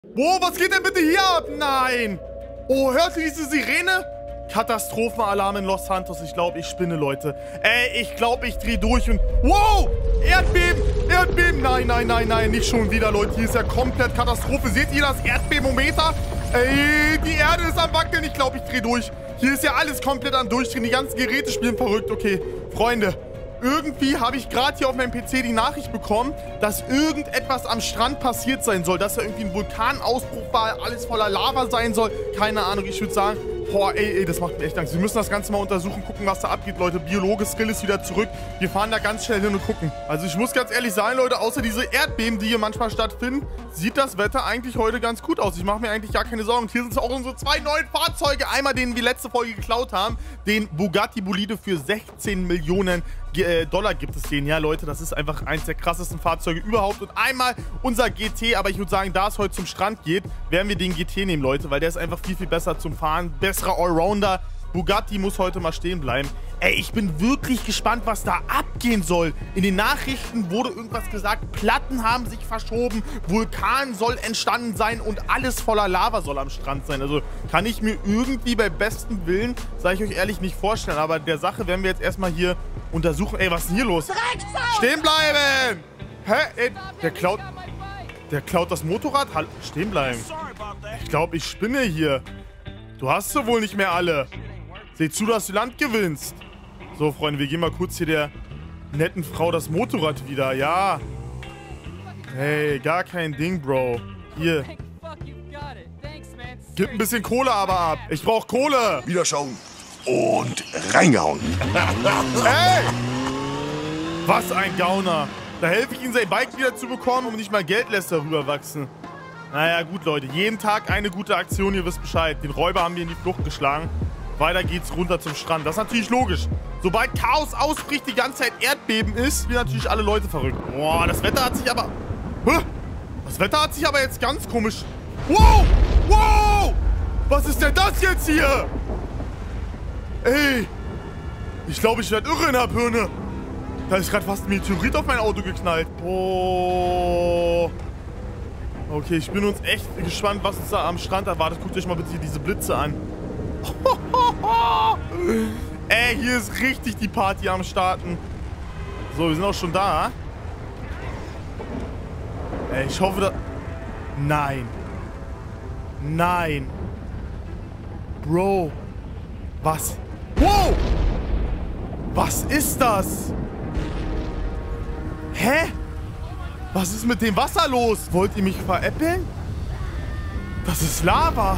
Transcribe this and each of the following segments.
Wow, was geht denn bitte hier ab? Nein. Oh, hört ihr diese Sirene? Katastrophenalarm in Los Santos. Ich glaube, ich spinne, Leute. Ey, ich glaube, ich drehe durch und... Wow! Erdbeben! Erdbeben! Nein, nein, nein, nein. Nicht schon wieder, Leute. Hier ist ja komplett Katastrophe. Seht ihr das Erdbebenmometer? Ey, die Erde ist am Wackeln. Ich glaube, ich drehe durch. Hier ist ja alles komplett am Durchdrehen. Die ganzen Geräte spielen verrückt. Okay, Freunde. Irgendwie habe ich gerade hier auf meinem PC die Nachricht bekommen, dass irgendetwas am Strand passiert sein soll. Dass da irgendwie ein Vulkanausbruch war, alles voller Lava sein soll. Keine Ahnung, ich würde sagen, boah, ey, das macht mir echt Angst. Wir müssen das Ganze mal untersuchen, gucken, was da abgeht, Leute. Biologe-Skill ist wieder zurück. Wir fahren da ganz schnell hin und gucken. Also ich muss ganz ehrlich sagen, Leute, außer diese Erdbeben, die hier manchmal stattfinden, sieht das Wetter eigentlich heute ganz gut aus. Ich mache mir eigentlich gar keine Sorgen. Und hier sind auch unsere zwei neuen Fahrzeuge. Einmal den wir letzte Folge geklaut haben, den Bugatti Bolide für 16 Millionen Dollar gibt es den. Ja, Leute, das ist einfach eins der krassesten Fahrzeuge überhaupt. Und einmal unser GT, aber ich würde sagen, da es heute zum Strand geht, werden wir den GT nehmen, Leute, weil der ist einfach viel, viel besser zum Fahren. Besserer Allrounder. Bugatti muss heute mal stehen bleiben. Ey, ich bin wirklich gespannt, was da abgehen soll. In den Nachrichten wurde irgendwas gesagt, Platten haben sich verschoben, Vulkan soll entstanden sein und alles voller Lava soll am Strand sein. Also kann ich mir irgendwie bei bestem Willen, sage ich euch ehrlich, nicht vorstellen. Aber der Sache werden wir jetzt erstmal hier untersuchen. Ey, was ist denn hier los? Stehen bleiben! Hä? Ey, der klaut das Motorrad? Halt, stehen bleiben. Ich glaube, ich spinne hier. Du hast sie wohl nicht mehr alle. Seh zu, dass du Land gewinnst. So, Freunde, wir geben mal kurz hier der netten Frau das Motorrad wieder. Ja. Hey, gar kein Ding, Bro. Hier. Gib ein bisschen Kohle aber ab. Ich brauch Kohle. Wiederschauen und reingehauen. Hey! Was ein Gauner. Da helfe ich ihm, sein Bike wieder zu bekommen und nicht mal Geld lässt darüber wachsen. Naja, gut, Leute. Jeden Tag eine gute Aktion, ihr wisst Bescheid. Den Räuber haben wir in die Flucht geschlagen. Weiter geht's runter zum Strand. Das ist natürlich logisch. Sobald Chaos ausbricht, die ganze Zeit Erdbeben ist, sind natürlich alle Leute verrückt. Boah, das Wetter hat sich aber... Hä? Das Wetter hat sich aber jetzt ganz komisch... Wow! Wow! Was ist denn das jetzt hier? Ey! Ich glaube, ich werde irre in der Birne. Da ist gerade fast ein Meteorit auf mein Auto geknallt. Oh... Okay, ich bin uns echt gespannt, was uns da am Strand erwartet. Guckt euch mal bitte diese Blitze an. Ey, hier ist richtig die Party am Starten. So, wir sind auch schon da. Ey, ich hoffe, da... Nein. Nein. Bro. Was? Wow! Was ist das? Hä? Was ist mit dem Wasser los? Wollt ihr mich veräppeln? Das ist Lava.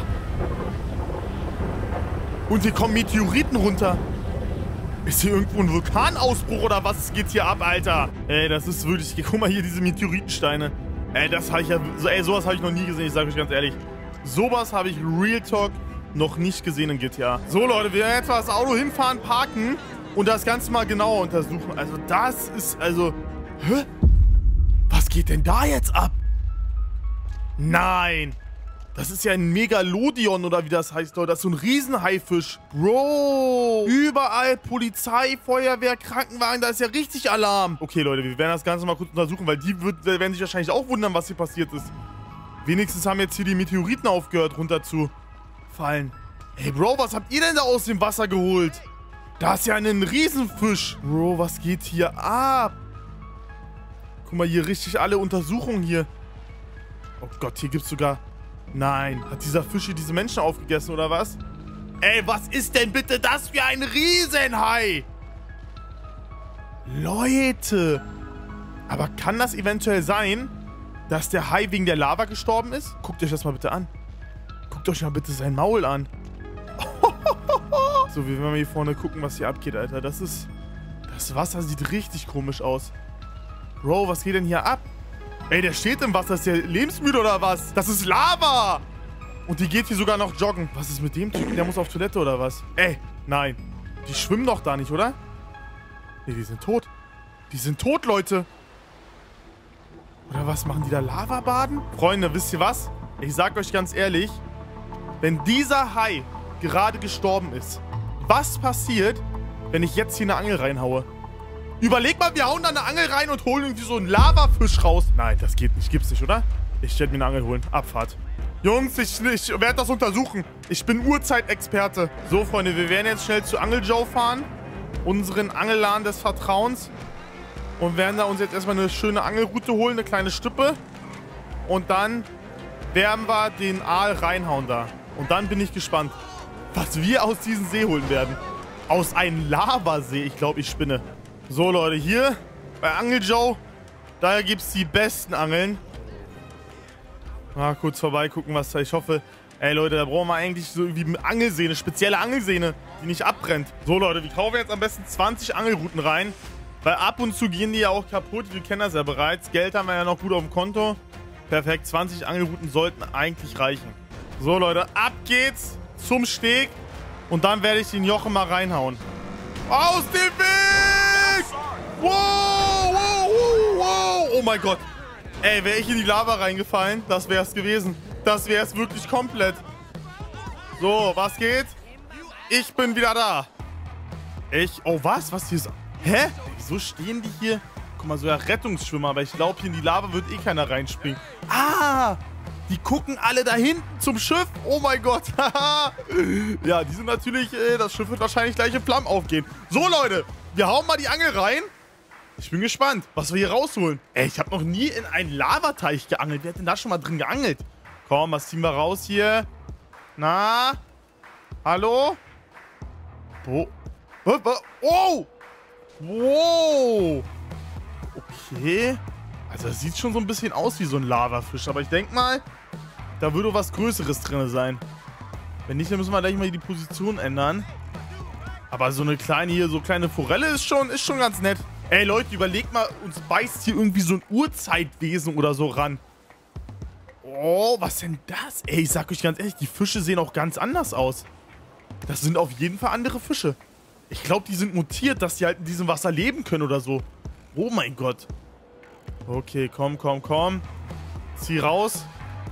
Und hier kommen Meteoriten runter. Ist hier irgendwo ein Vulkanausbruch oder was geht hier ab, Alter? Ey, das ist wirklich... Guck mal hier, diese Meteoritensteine. Ey, das habe ich ja... Ey, sowas habe ich noch nie gesehen, ich sage euch ganz ehrlich. Sowas habe ich Real Talk noch nicht gesehen in GTA. So, Leute, wir werden jetzt mal das Auto hinfahren, parken und das Ganze mal genauer untersuchen. Also, das ist... Also... Hä? Was geht denn da jetzt ab? Nein. Das ist ja ein Megalodion oder wie das heißt, Leute. Das ist so ein Riesenhaifisch. Bro. Überall Polizei, Feuerwehr, Krankenwagen. Da ist ja richtig Alarm. Okay, Leute, wir werden das Ganze mal kurz untersuchen, weil die werden sich wahrscheinlich auch wundern, was hier passiert ist. Wenigstens haben jetzt hier die Meteoriten aufgehört, runterzufallen. Hey, Bro, was habt ihr denn da aus dem Wasser geholt? Da ist ja ein Riesenfisch. Bro, was geht hier ab? Guck mal, hier richtig alle Untersuchungen hier. Oh Gott, hier gibt's sogar... Nein, hat dieser Fisch hier diese Menschen aufgegessen, oder was? Ey, was ist denn bitte das für ein Riesenhai? Leute. Aber kann das eventuell sein, dass der Hai wegen der Lava gestorben ist? Guckt euch das mal bitte an. Guckt euch mal bitte sein Maul an. So, wir werden mal hier vorne gucken, was hier abgeht, Alter. Das Wasser sieht richtig komisch aus. Bro, was geht denn hier ab? Ey, der steht im Wasser. Ist der lebensmüde oder was? Das ist Lava! Und die geht hier sogar noch joggen. Was ist mit dem Typen? Der muss auf Toilette oder was? Ey, nein. Die schwimmen doch da nicht, oder? Nee, die sind tot. Die sind tot, Leute. Oder was? Machen die da Lavabaden? Freunde, wisst ihr was? Ich sag euch ganz ehrlich, wenn dieser Hai gerade gestorben ist, was passiert, wenn ich jetzt hier eine Angel reinhaue? Überleg mal, wir hauen da eine Angel rein und holen irgendwie so einen Lavafisch raus. Nein, das geht nicht. Gibt's nicht, oder? Ich werde mir eine Angel holen. Abfahrt. Jungs, ich werde das untersuchen. Ich bin Urzeitexperte. So, Freunde, wir werden jetzt schnell zu Angel Joe fahren. Unseren Angelladen des Vertrauens. Und werden da uns jetzt erstmal eine schöne Angelroute holen, eine kleine Stüppe. Und dann werden wir den Aal reinhauen da. Und dann bin ich gespannt, was wir aus diesem See holen werden. Aus einem Lavasee. Ich glaube, ich spinne. So, Leute, hier bei Angel Joe, da gibt es die besten Angeln. Mal kurz vorbeigucken, was da. Ich hoffe, ey Leute, da brauchen wir eigentlich so irgendwie eine Angelsehne, eine spezielle Angelsehne, die nicht abbrennt. So, Leute, wir kaufen jetzt am besten 20 Angelrouten rein. Weil ab und zu gehen die ja auch kaputt. Wir kennen das ja bereits. Geld haben wir ja noch gut auf dem Konto. Perfekt, 20 Angelrouten sollten eigentlich reichen. So, Leute, ab geht's zum Steg. Und dann werde ich den Jochen mal reinhauen. Aus dem Weg! Wow, wow, wow, wow. Oh mein Gott. Ey, wäre ich in die Lava reingefallen, das wäre es gewesen. Das wäre es wirklich komplett. So, was geht? Ich bin wieder da. Oh, was? Was hier ist... Hä? Wieso stehen die hier? Guck mal, so ja Rettungsschwimmer, aber ich glaube, hier in die Lava wird eh keiner reinspringen. Ah! Die gucken alle da hinten zum Schiff. Oh mein Gott. Ja, die sind natürlich... das Schiff wird wahrscheinlich gleich in Flammen aufgehen. So, Leute. Wir hauen mal die Angel rein. Ich bin gespannt, was wir hier rausholen. Ey, ich habe noch nie in einen Lavateich geangelt. Wer hat denn da schon mal drin geangelt? Komm, was ziehen wir raus hier? Na? Hallo? Wo? Oh! Wow! Okay. Also das sieht schon so ein bisschen aus wie so ein Lavafisch. Aber ich denke mal, da würde was Größeres drin sein. Wenn nicht, dann müssen wir gleich mal die Position ändern. Aber so eine kleine hier, so kleine Forelle ist schon ganz nett. Ey Leute, überlegt mal, uns beißt hier irgendwie so ein Urzeitwesen oder so ran. Oh, was denn das? Ey, ich sag euch ganz ehrlich, die Fische sehen auch ganz anders aus. Das sind auf jeden Fall andere Fische. Ich glaube, die sind mutiert, dass die halt in diesem Wasser leben können oder so. Oh mein Gott. Okay, komm, komm, komm. Zieh raus.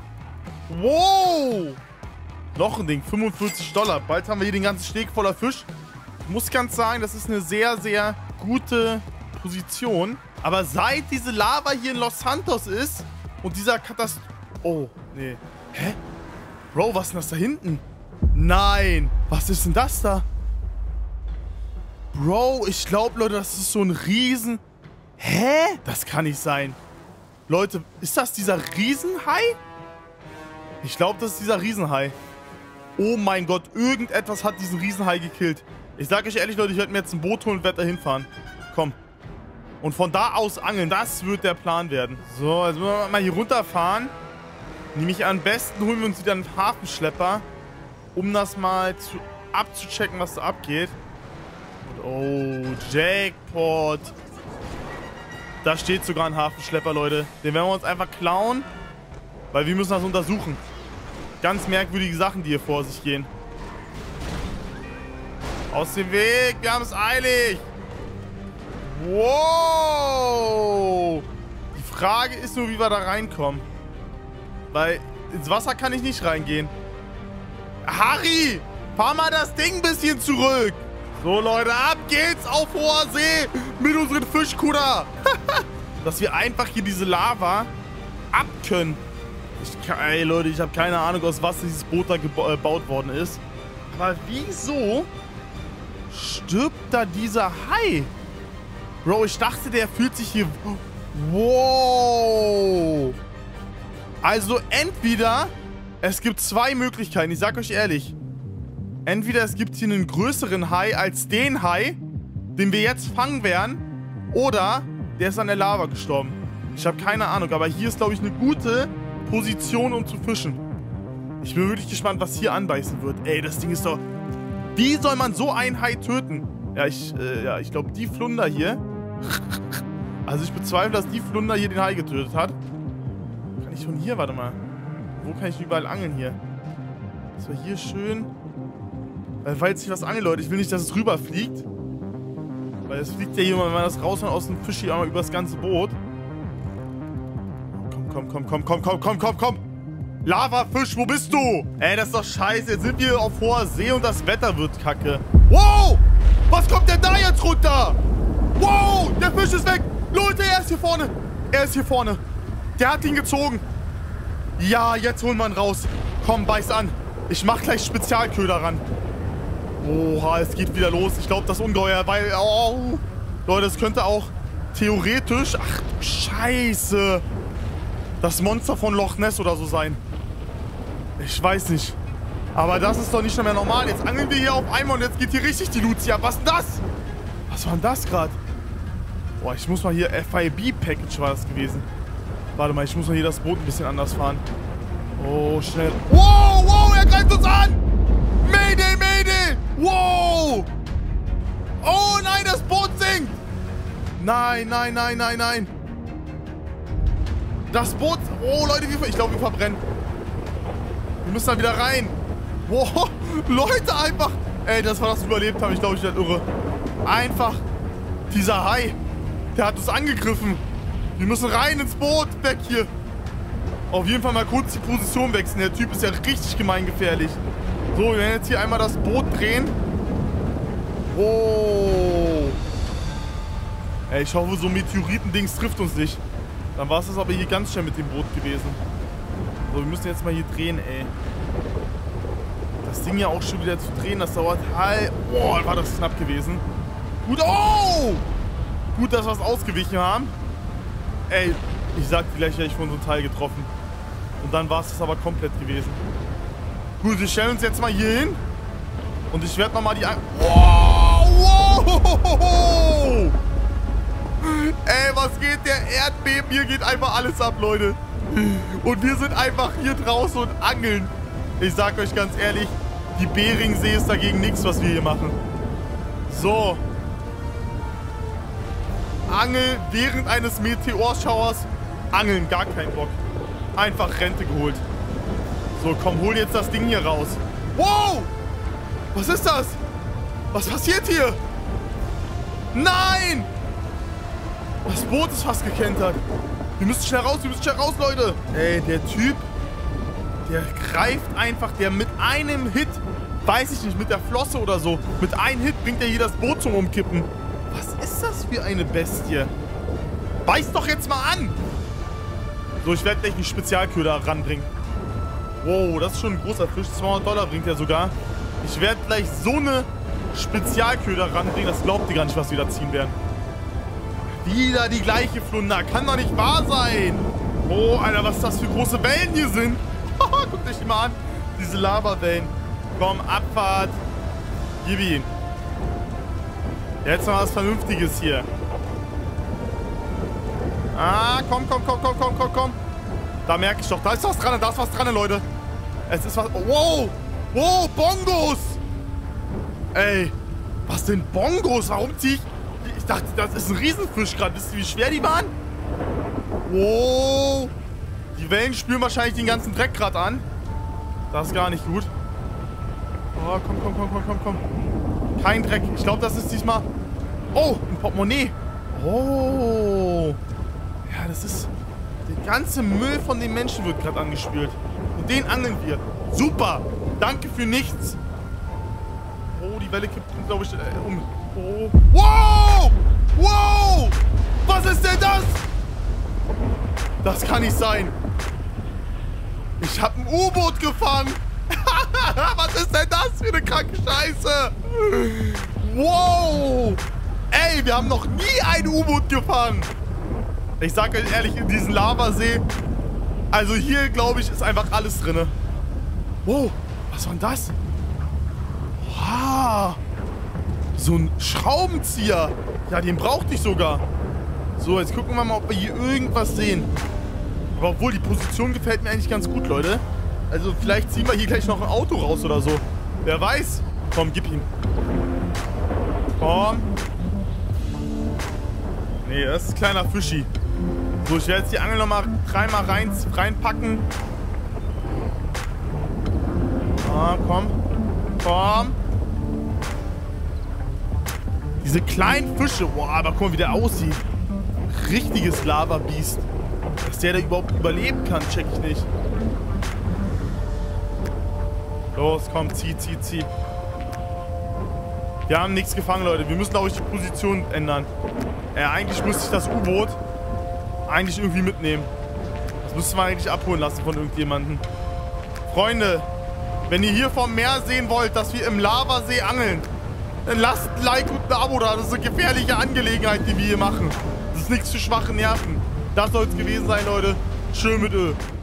Wow. Noch ein Ding, $45. Bald haben wir hier den ganzen Steg voller Fisch. Ich muss ganz sagen, das ist eine sehr, sehr gute Position. Aber seit diese Lava hier in Los Santos ist und dieser Katastrophe... Oh, nee. Hä? Bro, was ist denn das da hinten? Nein. Was ist denn das da? Bro, ich glaube, Leute, das ist so ein Riesen... Hä? Das kann nicht sein. Leute, ist das dieser Riesenhai? Ich glaube, das ist dieser Riesenhai. Oh mein Gott, irgendetwas hat diesen Riesenhai gekillt. Ich sage euch ehrlich, Leute, ich werde mir jetzt ein Boot holen und werde da hinfahren. Komm. Und von da aus angeln, das wird der Plan werden. So, jetzt müssen wir mal hier runterfahren. Nämlich am besten holen wir uns wieder einen Hafenschlepper, um das mal abzuchecken, was da abgeht. Und oh, Jackpot. Da steht sogar ein Hafenschlepper, Leute. Den werden wir uns einfach klauen, weil wir müssen das untersuchen. Ganz merkwürdige Sachen, die hier vor sich gehen. Aus dem Weg, wir haben es eilig. Wow. Die Frage ist nur, wie wir da reinkommen. Weil ins Wasser kann ich nicht reingehen. Harry, fahr mal das Ding ein bisschen zurück. So, Leute, ab geht's auf hoher See mit unseren Fischkutter. Dass wir einfach hier diese Lava abkönnen. Ey, Leute, ich habe keine Ahnung, aus was dieses Boot da gebaut worden ist. Aber wieso stirbt da dieser Hai? Bro, ich dachte, der fühlt sich hier... Wow. Also entweder... Es gibt zwei Möglichkeiten, ich sag euch ehrlich. Entweder es gibt hier einen größeren Hai als den Hai, den wir jetzt fangen werden. Oder der ist an der Lava gestorben. Ich habe keine Ahnung, aber hier ist, glaube ich, eine gute Position, um zu fischen. Ich bin wirklich gespannt, was hier anbeißen wird. Ey, das Ding ist doch... Wie soll man so einen Hai töten? Ja, ich glaube, die Flunder hier... Also ich bezweifle, dass die Flunder hier den Hai getötet hat. Kann ich von hier, warte mal. Wo kann ich überall angeln hier? Das war hier schön. Falls ich was angel, Leute, ich will nicht, dass es rüberfliegt. Weil es fliegt ja hier, wenn man das raushaut aus dem Fisch hier einmal über das ganze Boot. Komm. Lavafisch, wo bist du? Ey, das ist doch scheiße. Jetzt sind wir auf hoher See und das Wetter wird kacke. Wow! Was kommt denn da jetzt runter? Wow! Der Fisch ist weg! Leute, er ist hier vorne. Der hat ihn gezogen. Ja, jetzt holen wir ihn raus. Komm, beiß an. Ich mach gleich Spezialköder ran. Oha, es geht wieder los. Ich glaube, das Ungeheuer, weil... Oh, Leute, es könnte auch theoretisch... Ach du Scheiße. Das Monster von Loch Ness oder so sein. Ich weiß nicht. Aber das ist doch nicht mehr normal. Jetzt angeln wir hier auf einmal und jetzt geht hier richtig die Lucia. Was ist denn das? Was war denn das gerade? Boah, ich muss mal hier... FIB-Package war das gewesen. Warte mal, ich muss mal hier das Boot ein bisschen anders fahren. Oh, schnell. Wow, wow, er greift uns an! Mayday, Mayday! Wow! Oh nein, das Boot sinkt! Nein, nein, nein, nein, nein. Das Boot... Oh, Leute, ich glaube, wir verbrennen. Wir müssen da wieder rein. Wow, Leute, einfach... Ey, das war das überlebt haben. Ich glaube, ich werde irre. Einfach dieser Hai. Der hat uns angegriffen. Wir müssen rein ins Boot. Weg hier. Auf jeden Fall mal kurz die Position wechseln. Der Typ ist ja richtig gemeingefährlich. So, wir werden jetzt hier einmal das Boot drehen. Oh. Ey, ich hoffe, so Meteoritendings trifft uns nicht. Dann war es das aber hier ganz schnell mit dem Boot gewesen. So, wir müssen jetzt mal hier drehen, ey. Das Ding ja auch schon wieder zu drehen, das dauert halt... Boah, war das knapp gewesen. Gut, oh! Gut, dass wir es ausgewichen haben. Ey, ich sag, vielleicht wäre ich von so einem Teil getroffen. Und dann war es das aber komplett gewesen. Gut, wir stellen uns jetzt mal hier hin. Und ich werde nochmal die... Wow! Wow! Ey, was geht? Der Erdbeben, hier geht einfach alles ab, Leute. Und wir sind einfach hier draußen und angeln. Ich sag euch ganz ehrlich, die Beringsee ist dagegen nichts, was wir hier machen. So. Angel während eines Meteorschauers. Angeln, gar keinen Bock. Einfach Rente geholt. So, komm, hol jetzt das Ding hier raus. Wow! Was ist das? Was passiert hier? Nein! Das Boot ist fast gekentert. Wir müssen schnell raus, Leute. Ey, der Typ, der greift einfach, der mit einem Hit, weiß ich nicht, mit der Flosse oder so, mit einem Hit bringt er hier das Boot zum Umkippen. Was ist das für eine Bestie? Beiß doch jetzt mal an! So, ich werde gleich einen Spezialköder ranbringen. Wow, das ist schon ein großer Fisch. $200 bringt er sogar. Ich werde gleich so eine Spezialköder ranbringen. Das glaubt ihr gar nicht, was wir da ziehen werden. Wieder die gleiche Flunder. Kann doch nicht wahr sein. Oh, Alter, was das für große Wellen hier sind. Guckt euch die mal an. Diese Lavawellen. Komm, Abfahrt. Gib ihn. Jetzt noch was Vernünftiges hier. Ah, komm. Da merke ich doch, da ist was dran, Leute. Es ist was... Wow! Wow, Bongos! Ey, was sind Bongos? Warum ziehe ich... Ich dachte, das ist ein Riesenfisch gerade. Wisst ihr, wie schwer die waren? Wow! Die Wellen spüren wahrscheinlich den ganzen Dreck gerade an. Das ist gar nicht gut. Oh, komm. Kein Dreck. Ich glaube, das ist diesmal... Oh, ein Portemonnaie. Oh. Ja, das ist... Der ganze Müll von den Menschen wird gerade angespült. Und den angeln wir. Super. Danke für nichts. Oh, die Welle kippt, glaube ich, um. Oh. Wow! Wow! Was ist denn das? Das kann nicht sein. Ich habe ein U-Boot gefangen. Was ist denn das für eine kranke Scheiße? Wow! Ey, wir haben noch nie ein U-Boot gefangen. Ich sag euch ehrlich, in diesem Lavasee, also hier, glaube ich, ist einfach alles drin. Wow, was war denn das? Wow, so ein Schraubenzieher. Ja, den brauchte ich sogar. So, jetzt gucken wir mal, ob wir hier irgendwas sehen. Aber obwohl, die Position gefällt mir eigentlich ganz gut, Leute. Also vielleicht ziehen wir hier gleich noch ein Auto raus oder so. Wer weiß. Komm, gib ihn. Komm. Nee, das ist ein kleiner Fischi. So, ich werde jetzt die Angel nochmal dreimal reinpacken. Ah, komm. Diese kleinen Fische. Boah, aber guck mal, wie der aussieht. Richtiges Lava-Biest. Dass der da überhaupt überleben kann, check ich nicht. Los, komm, zieh. Wir haben nichts gefangen, Leute. Wir müssen, glaube ich, die Position ändern. Eigentlich müsste ich das U-Boot eigentlich irgendwie mitnehmen. Das müssen wir eigentlich abholen lassen von irgendjemandem. Freunde, wenn ihr hier vom Meer sehen wollt, dass wir im Lavasee angeln, dann lasst ein Like und ein Abo da. Das ist eine gefährliche Angelegenheit, die wir hier machen. Das ist nichts für schwache Nerven. Das soll es gewesen sein, Leute. Schön mit Öl.